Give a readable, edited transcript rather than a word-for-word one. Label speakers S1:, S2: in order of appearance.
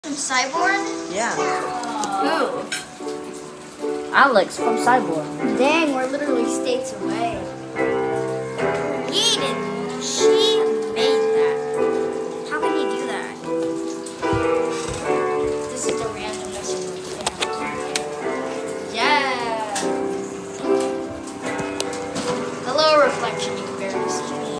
S1: From Cyborg?
S2: Yeah.
S1: Who?
S2: Alex from Cyborg.
S1: Dang, we're literally states away.